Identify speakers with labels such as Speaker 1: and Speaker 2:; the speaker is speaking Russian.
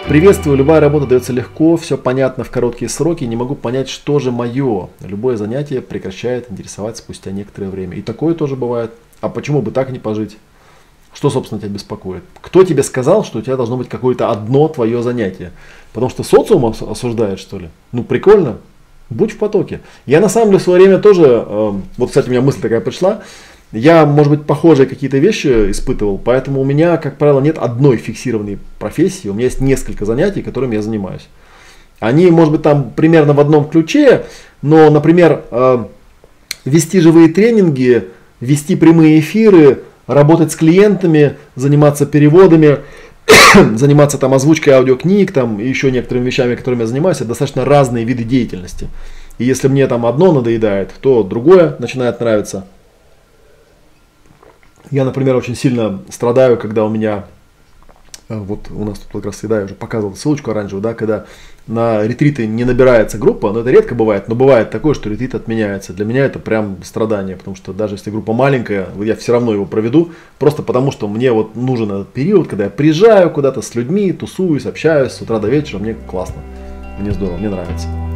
Speaker 1: Приветствую, любая работа дается легко, все понятно в короткие сроки, не могу понять, что же мое. Любое занятие прекращает интересовать спустя некоторое время. И такое тоже бывает. А почему бы так не пожить? Что, собственно, тебя беспокоит? Кто тебе сказал, что у тебя должно быть какое-то одно твое занятие? Потому что социум осуждает, что ли? Ну, прикольно. Будь в потоке. Я на самом деле в свое время тоже, вот, кстати, у меня мысль такая пришла, я, может быть, похожие какие-то вещи испытывал, поэтому у меня, как правило, нет одной фиксированной профессии, у меня есть несколько занятий, которыми я занимаюсь. Они, может быть, там примерно в одном ключе, но, например, вести живые тренинги, вести прямые эфиры, работать с клиентами, заниматься переводами, заниматься там озвучкой аудиокниг там, и еще некоторыми вещами, которыми я занимаюсь, это достаточно разные виды деятельности. И если мне там одно надоедает, то другое начинает нравиться. Я, например, очень сильно страдаю, когда у меня, вот у нас тут как раз, я уже показывал ссылочку оранжевую, да, когда на ретриты не набирается группа, но это редко бывает, но бывает такое, что ретрит отменяется. Для меня это прям страдание, потому что даже если группа маленькая, я все равно его проведу, просто потому что мне вот нужен этот период, когда я приезжаю куда-то с людьми, тусуюсь, общаюсь с утра до вечера, мне классно, мне здорово, мне нравится.